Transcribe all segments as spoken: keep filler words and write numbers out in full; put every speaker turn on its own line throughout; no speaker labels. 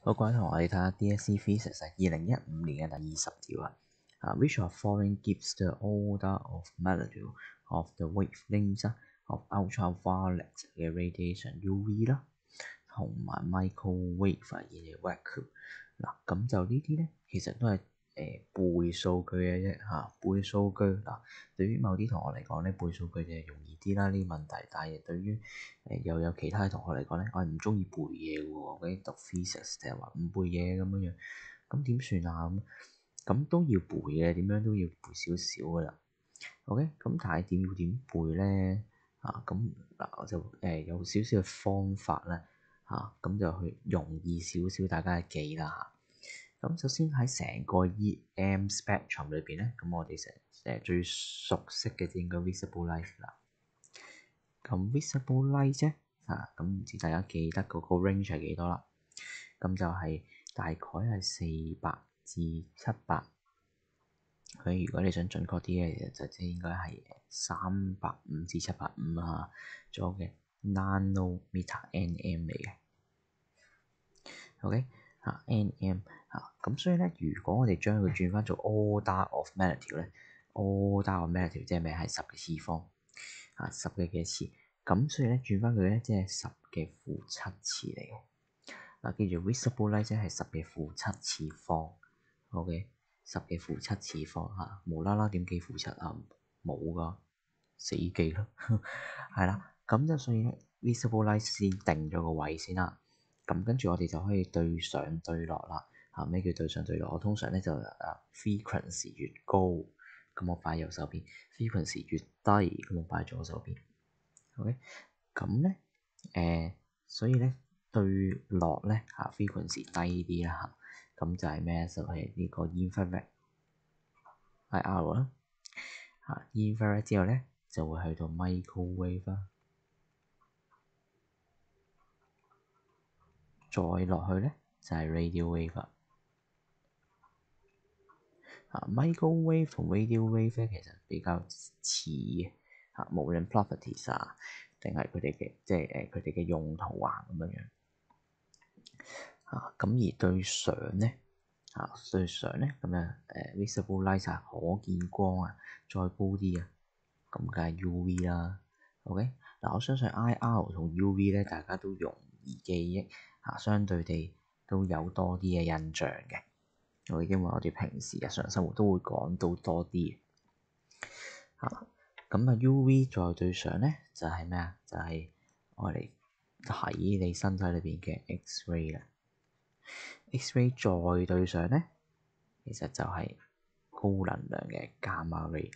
好，各位同學，我哋睇下 D S E Physics 二零一五年嘅第二十條啊。啊 ，which of following gives the order of magnitude of the wavelengths of ultraviolet 嘅 radiation U V 啦，同埋 microwave in a vacuum。嗱，咁就呢啲咧，其實都係誒、呃、背數據嘅啫嚇，背數據嗱。對於某啲同學嚟講咧，背數據就係容易啲啦，呢啲問題。但係對於誒、呃、又有其他嘅同學嚟講咧，我係唔中意背嘢嘅喎，嗰啲讀 physics 就係話唔背嘢咁樣樣，咁點算啊？咁咁都要背嘅，點樣都要背少少噶啦。OK，咁但係點要點背咧？啊，咁嗱我就誒、呃、有少少嘅方法咧嚇，咁、啊、就去容易少少大家嘅記啦嚇。咁首先喺成個 E M spectrum 裏邊咧，咁我哋成誒最熟悉嘅就應該 visible light 啦。咁 visible light 啫，啊咁唔知大家記得嗰個 range 係幾多啦？咁就係大概係四百至七百。佢如果你想準確啲嘅，就即係應該係三百五至七百五啊，左右嘅 nanometer nm 嚟嘅。OK。啊 nm 啊，咁所以咧，如果我哋將佢轉翻做 order of magnitude 咧，order of magnitude 即係咩？係十嘅次方啊，十嘅幾次，咁所以咧轉翻佢咧，即係十嘅負七次嚟嘅。嗱，記住 visible light 即係十嘅負七次方。OK， 十嘅負七次方嚇，無啦啦點記負七啊？冇噶，死記咯。係啦，咁就所以咧 visible light 先定咗個位先啦。咁跟住我哋就可以對上對落啦。嚇，咩叫對上對落？我通常咧就啊 frequency 越高，咁我擺右手邊；frequency 越低，咁我擺左手邊。OK，咁咧誒，所以咧對落咧嚇 frequency 低啲啦嚇，咁就係咩？就係、是、呢個 infrared I R 啦。嚇 infrared 之後咧就會去到 microwave 啦。再落去咧就係 radio wave 啦。啊 microwave 同 radio wave 咧其實比較似嘅嚇，無論 properties 啊定係佢哋嘅即係誒佢哋嘅用途啊咁樣樣。啊咁而對上咧啊對上咧咁樣誒 visible light 係可見光啊，再高啲啊，咁梗係 U V 啦。OK，嗱我相信 I R 同 U V 咧大家都容易記憶嚇，相對地都有多啲嘅印象嘅。我因為我哋平時日常生活都會講到多啲嚇。咁啊 U V 再對上咧就係咩啊？就係我嚟睇你身體裏邊嘅 X-ray 啦。X-ray 再對上咧，其實就係高能量嘅 gamma ray。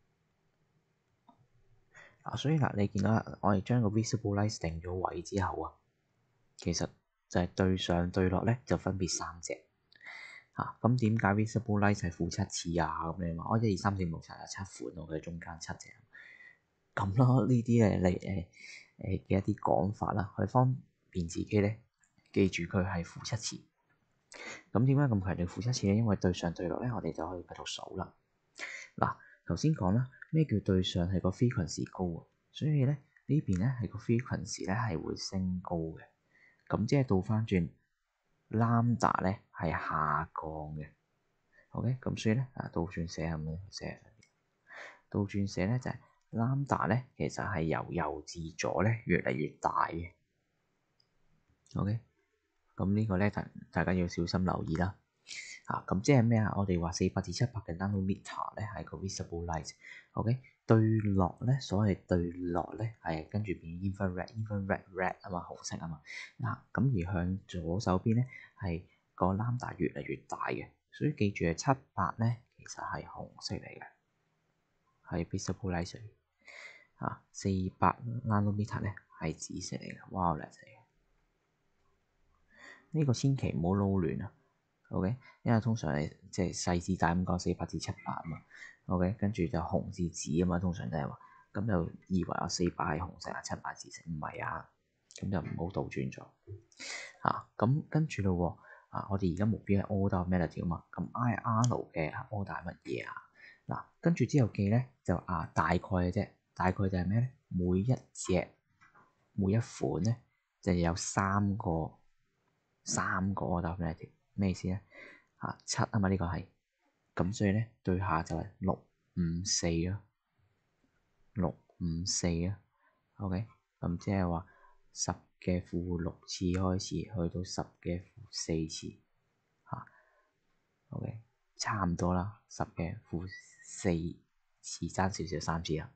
嗱，所以嗱，你見到啦，我哋將個 visible light 定咗位之後啊，其實就係對上對落咧就分別三隻嚇。咁點解 visible light 係負七次啊？咁你話，我一二三四五六七有七款喎，佢中間七隻咁咯。呢啲誒你誒誒嘅一啲講法啦，去方便自己咧記住佢係負七次。咁點解咁強調負七次咧？因為對上對落咧，我哋就可以繼續數啦。嗱，頭先講啦，咩叫對上係個 frequency 高啊？所以咧呢邊咧係個 frequency 咧係會升高嘅。咁即係倒翻轉 lambda 咧係下降嘅。OK，咁所以咧啊倒轉寫係咪寫？倒轉寫咧就係 lambda 咧其實係由右至左咧越嚟越大嘅。OK。咁呢個咧，大大家要小心留意啦。啊，咁即係咩啊？我哋話四百至七百嘅 nanometer 咧係個 visible light。OK，對落咧，所謂對落咧係跟住變 infrared，infrared red 啊嘛，紅色啊嘛。嗱，咁而向左手邊咧係個 lambda 越嚟越大嘅，所以記住係七百咧其實係紅色嚟嘅，係 visible light 嚟。啊，四百 nanometer 咧係紫色嚟嘅 violet 嚟嘅。呢個千祈唔好撈亂啊 ，OK？因為通常係即係細至大咁講四百至七百啊嘛 ，OK？跟住就紅至紫啊嘛，通常都係話，咁就以為我四百係紅色啊，七百紫色，唔係啊，咁就唔好倒轉咗嚇。咁跟住咯喎，啊，我哋而家目標係 order of magnitude 啊嘛，咁 I R 嘅 order 係乜嘢啊？嗱，跟住之後記咧就啊大概嘅啫，大概就係咩咧？每一隻每一款咧就有三個。 三個 order of magnitude，咩意思咧？啊七啊嘛呢個係，咁所以咧對下就係六五四咯，六五四啊 ，OK，咁即係話十嘅負六次開始，去到十嘅負四次，嚇、啊、，OK，差唔多啦，十嘅負四次爭少少三次啦，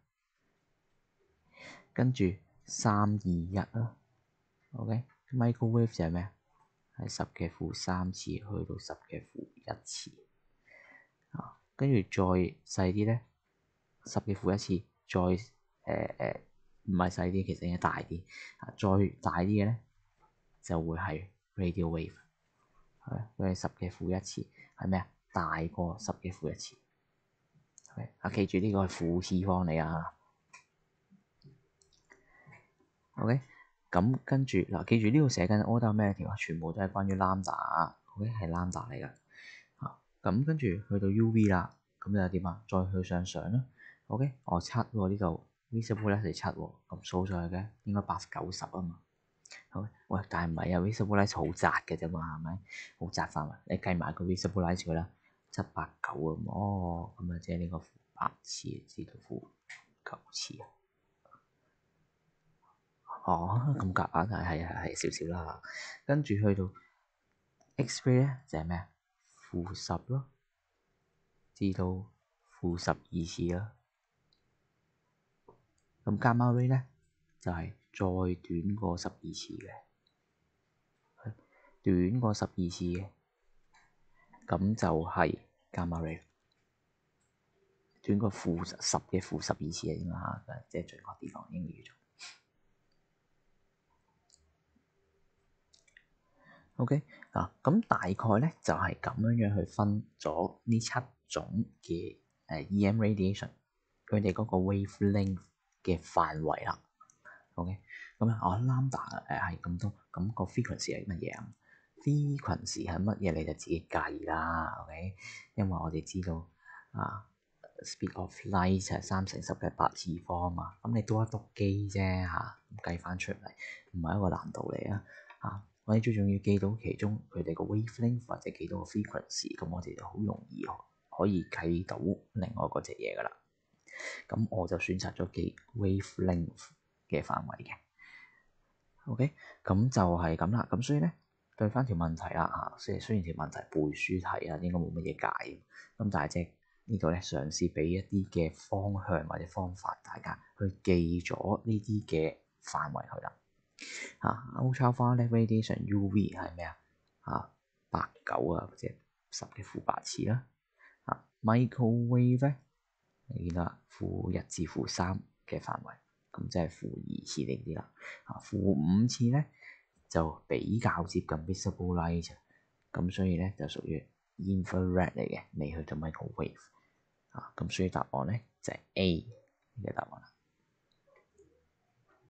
跟住三二一啦 ，OK，microwave 就係咩啊？係十嘅負三次去到十嘅負一次，啊，跟住再細啲咧，十嘅負一次，再誒誒唔係細啲，其實應該大啲，啊，再大啲嘅咧就會係 radio wave，係佢係十嘅負一次，係咩啊？大過十嘅負一次，係啊，記住呢個係負次方嚟啊 ，OK。咁跟住嗱，記住呢度寫緊 order of magnitude啊，全部都係關於 lambda，OK 係 lambda 嚟㗎。嚇，咁跟住去到 U V 啦，咁又點啊？再去上上啦，OK，哦七喎呢度 visible light 係七喎，咁數上去嘅應該八九十啊嘛。好，喂，但係唔係啊 visible light 好窄嘅啫嘛，係咪？好窄範圍，你計埋個 visible light 佢啦，七八九啊，哦，咁啊即係呢個負八次至到負九次啊。哦，咁夾硬係係係少少啦，跟住去到 X-ray 咧就係咩啊？負十咯，至到負十二次啦。咁 gamma ray 咧就係、是、再短過十二次嘅，短過十二次嘅，咁就係 gamma ray，短過負十嘅負十二次啊，應該嚇，即係準確啲講應該叫做。OK 嗱，咁大概咧就係、是、咁樣樣去分咗呢七種嘅誒 E-M radiation，佢哋嗰個 wavelength 嘅範圍啦。OK，咁啊，我 lambda 誒係咁多，咁、個 frequency 係乜嘢啊 ？frequency 係乜嘢你就自己計啦。OK，因為我哋知道啊 speed of light 係三乘十嘅八次方啊嘛，咁你多一篤機啫嚇，計翻出嚟唔係一個難度嚟啊嚇。我哋最重要記到其中佢哋個 wavelength 或者幾多個 frequency，咁我哋就好容易可以計到另外嗰隻嘢噶啦。咁我就選擇咗記 wavelength 嘅範圍嘅。OK，咁就係咁啦。咁所以咧對翻條問題啦嚇，雖雖然條問題背書題啊，應該冇乜嘢解。咁但係即係呢度咧嘗試俾一啲嘅方向或者方法，大家去記咗呢啲嘅範圍去啦。嚇 ultraviolet radiation U V 係咩啊？嚇八九啊，或者十嘅負八次啦。嚇 microwave 咧，你見到啦，負一至負三嘅範圍，咁即係負二次呢啲啦。嚇負五次咧就比較接近 visible light，咁所以咧就屬於 infrared 嚟嘅，未去到 microwave。嚇咁所以答案咧就係 A 嘅答案啦。